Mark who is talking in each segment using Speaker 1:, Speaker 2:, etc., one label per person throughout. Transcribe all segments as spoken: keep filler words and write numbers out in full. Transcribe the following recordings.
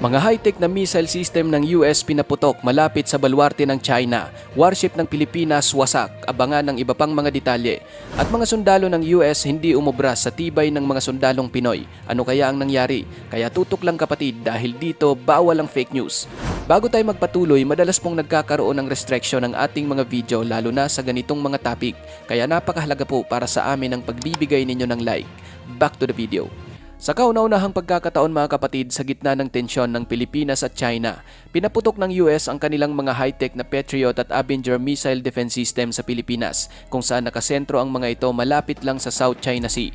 Speaker 1: Mga high-tech na missile system ng U S pinaputok malapit sa baluarte ng China. Warship ng Pilipinas wasak, abangan ng iba pang mga detalye. At mga sundalo ng U S hindi umubra sa tibay ng mga sundalong Pinoy. Ano kaya ang nangyari? Kaya tutok lang kapatid dahil dito bawal ang fake news. Bago tayo magpatuloy, madalas pong nagkakaroon ng restriction ng ating mga video lalo na sa ganitong mga topic. Kaya napakahalaga po para sa amin ang pagbibigay ninyo ng like. Back to the video. Sa kauna-unahang pagkakataon mga kapatid, sa gitna ng tensyon ng Pilipinas at China, pinaputok ng U S ang kanilang mga high-tech na Patriot at Avenger missile defense system sa Pilipinas, kung saan nakasentro ang mga ito malapit lang sa South China Sea.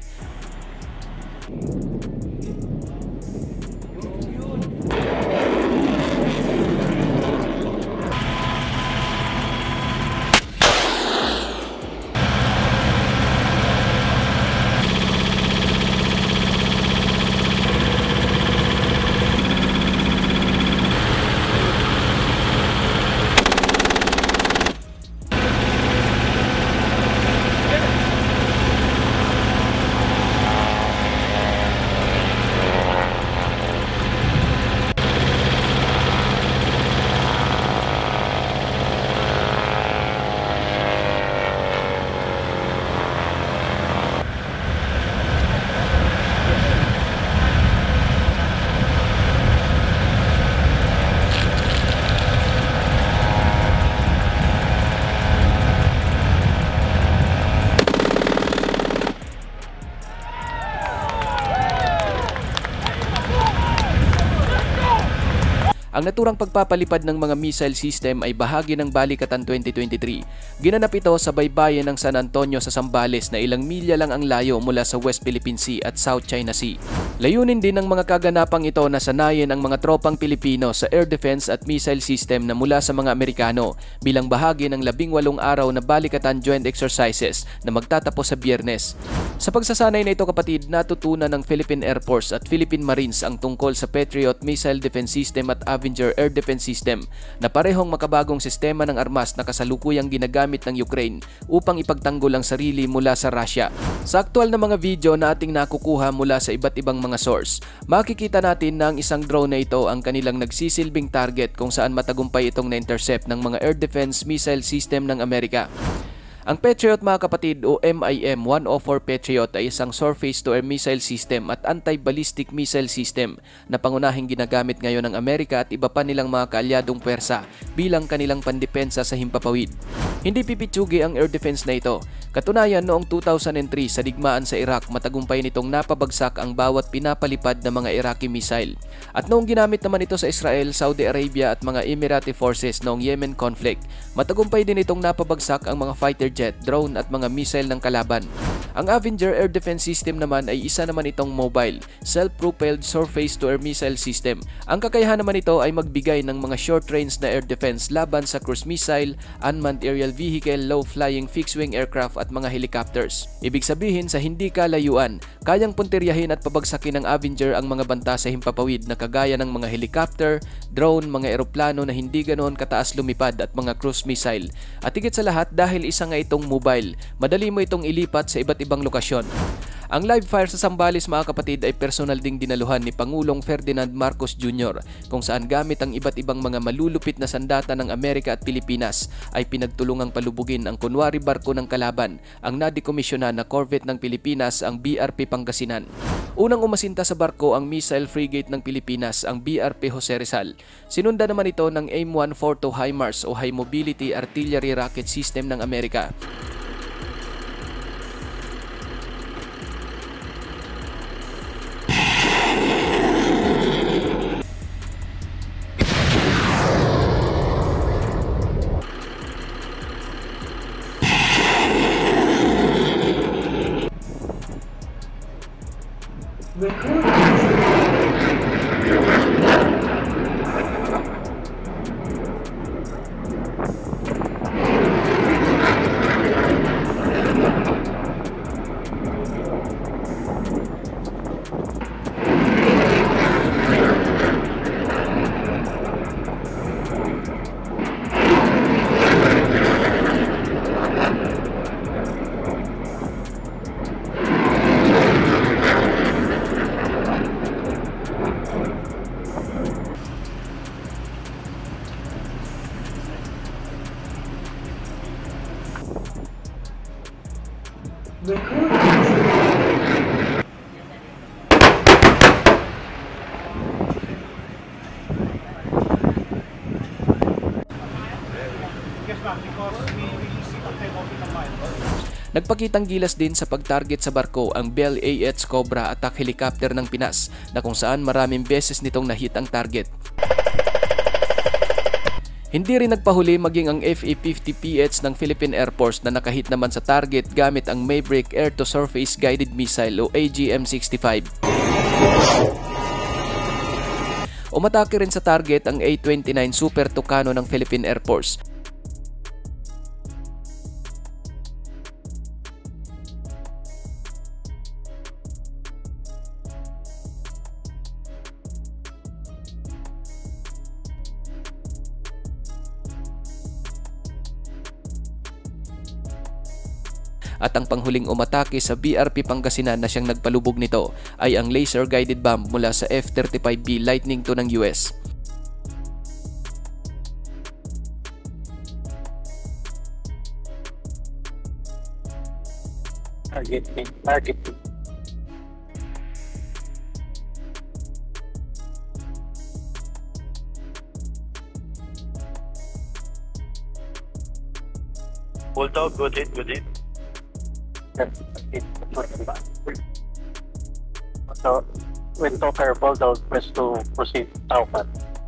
Speaker 1: Ang naturang pagpapalipad ng mga missile system ay bahagi ng Balikatan twenty twenty-three. Ginanap ito sa baybayin ng San Antonio sa Zambales na ilang milya lang ang layo mula sa West Philippine Sea at South China Sea. Layunin din ng mga kaganapang ito na sanayin ang mga tropang Pilipino sa air defense at missile system na mula sa mga Amerikano bilang bahagi ng labing walong araw na Balikatan Joint Exercises na magtatapos sa Biyernes. Sa pagsasanay na ito kapatid, natutunan ng Philippine Air Force at Philippine Marines ang tungkol sa Patriot Missile Defense System at Avenger Air Defense System na parehong makabagong sistema ng armas na kasalukuyang ginagamit ng Ukraine upang ipagtanggol ang sarili mula sa Russia. Sa aktual na mga video na ating nakukuha mula sa iba't ibang mga source, makikita natin na ang isang drone na ito ang kanilang nagsisilbing target kung saan matagumpay itong na-intercept ng mga air defense missile system ng Amerika. Ang Patriot mga kapatid o M I M one oh four Patriot ay isang surface-to-air missile system at anti-ballistic missile system na pangunahing ginagamit ngayon ng Amerika at iba pa nilang mga kaalyadong pwersa bilang kanilang pandepensa sa himpapawid. Hindi pipitsugi ang air defense na ito. Katunayan noong two thousand three sa digmaan sa Iraq, matagumpay nitong napabagsak ang bawat pinapalipad na mga Iraqi missile. At noong ginamit naman ito sa Israel, Saudi Arabia at mga Emirati forces noong Yemen conflict, matagumpay din itong napabagsak ang mga fighter jet, drone at mga missile ng kalaban. Ang Avenger Air Defense System naman ay isa naman itong mobile, self-propelled surface-to-air missile system. Ang kakayahan naman ito ay magbigay ng mga short-range na air defense laban sa cruise missile, unmanned aerial vehicle, low-flying fixed-wing aircraft at mga helicopters. Ibig sabihin sa hindi kalayuan, kayang puntiryahin at pabagsakin ng Avenger ang mga banta sa himpapawid na kagaya ng mga helicopter, drone, mga eroplano na hindi ganoon kataas lumipad at mga cruise missile. At higit sa lahat dahil isa nga itong mobile, madali mo itong ilipat sa iba't ibang lokasyon. Ang live fire sa Zambales mga kapatid ay personal ding dinaluhan ni Pangulong Ferdinand Marcos Junior kung saan gamit ang iba't ibang mga malulupit na sandata ng Amerika at Pilipinas ay pinagtulungang palubugin ang kunwari barko ng kalaban, ang nadikomisyonan na corvette ng Pilipinas ang B R P Pangasinan. Unang umasinta sa barko ang missile frigate ng Pilipinas ang B R P Jose Rizal. Sinunda naman ito ng A I M one forty-two HIMARS o High Mobility Artillery Rocket System ng Amerika. Nagpakitang gilas din sa pag-target sa barko ang Bell A H Cobra attack helicopter ng Pinas na kung saan maraming beses nitong nahit ang target. Hindi rin nagpahuli maging ang F A fifty P H ng Philippine Air Force na nakahit naman sa target gamit ang Maverick Air-to-Surface Guided Missile o A G M sixty-five. Umatake rin sa target ang A twenty-nine Super Tucano ng Philippine Air Force. At ang panghuling umatake sa B R P Pangasinan na siyang nagpalubog nito ay ang laser-guided bomb mula sa F thirty-five B Lightning two ng U S.
Speaker 2: Target, target. Bulldog, good hit, good hit. So, when talker bulldog, press to proceed southward.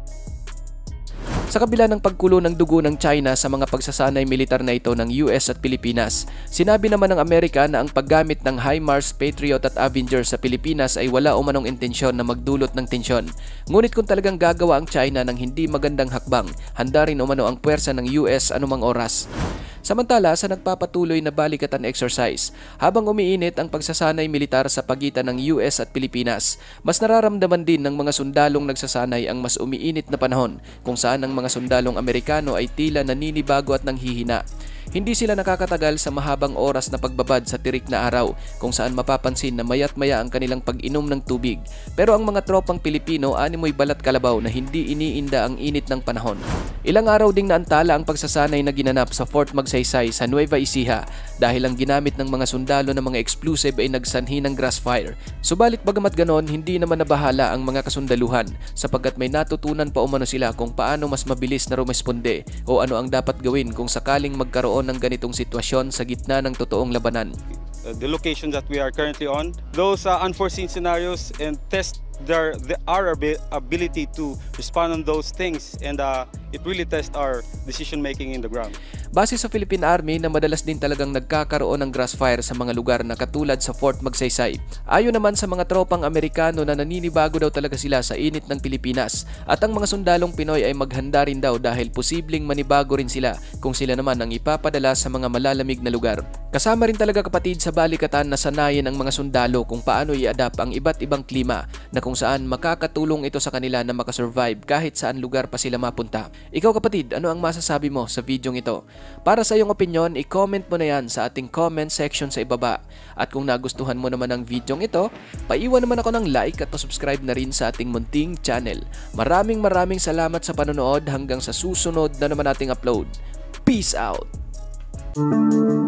Speaker 1: Sa kabila ng pagkulo ng dugo ng China sa mga pagsasanay militar na ito ng U S at Pilipinas, sinabi naman ng Amerika na ang paggamit ng HIMARS, Patriot at Avenger sa Pilipinas ay wala umanong intensyon na magdulot ng tensyon. Ngunit kung talagang gagawa ang China ng hindi magandang hakbang, handa rin umano ang puwersa ng U S anumang oras. Samantala, sa nagpapatuloy na balikatan exercise, habang umiinit ang pagsasanay militar sa pagitan ng U S at Pilipinas, mas nararamdaman din ng mga sundalong nagsasanay ang mas umiinit na panahon kung saan ang mga sundalong Amerikano ay tila naninibago at nanghihina. Hindi sila nakakatagal sa mahabang oras na pagbabad sa tirik na araw kung saan mapapansin na mayat maya ang kanilang pag-inom ng tubig. Pero ang mga tropang Pilipino animoy balat kalabaw na hindi iniinda ang init ng panahon. Ilang araw ding naantala ang pagsasanay na ginanap sa Fort Magsaysay sa Nueva Ecija dahil ang ginamit ng mga sundalo ng mga explosive ay nagsanhi ng grass fire. Subalit bagamat ganon, hindi naman nabahala ang mga kasundaluhan sapagkat may natutunan pa umano sila kung paano mas mabilis na rumesponde o ano ang dapat gawin kung sakaling magkaroon ng ganitong sitwasyon sa gitna ng totoong labanan.
Speaker 3: Uh, the location that we are currently on, those uh, unforeseen scenarios and test their, the, our ability to respond on those things, and uh, it really tests our decision making in the ground.
Speaker 1: Base sa Philippine Army na madalas din talagang nagkakaroon ng grass fire sa mga lugar na katulad sa Fort Magsaysay. Ayon naman sa mga tropang Amerikano na naninibago daw talaga sila sa init ng Pilipinas at ang mga sundalong Pinoy ay maghanda rin daw dahil posibleng manibago rin sila kung sila naman ang ipapadala sa mga malalamig na lugar. Kasama rin talaga kapatid sa balikatan na sanayin ang mga sundalo kung paano i-adapt ang iba't ibang klima na kung saan makakatulong ito sa kanila na makasurvive kahit saan lugar pa sila mapunta. Ikaw kapatid, ano ang masasabi mo sa videong ito? Para sa iyong opinion, i-comment mo na yan sa ating comment section sa ibaba. At kung nagustuhan mo naman ang videong ito, paiwan naman ako ng like at pa-subscribe na rin sa ating munting channel. Maraming maraming salamat sa panonood hanggang sa susunod na naman nating upload. Peace out!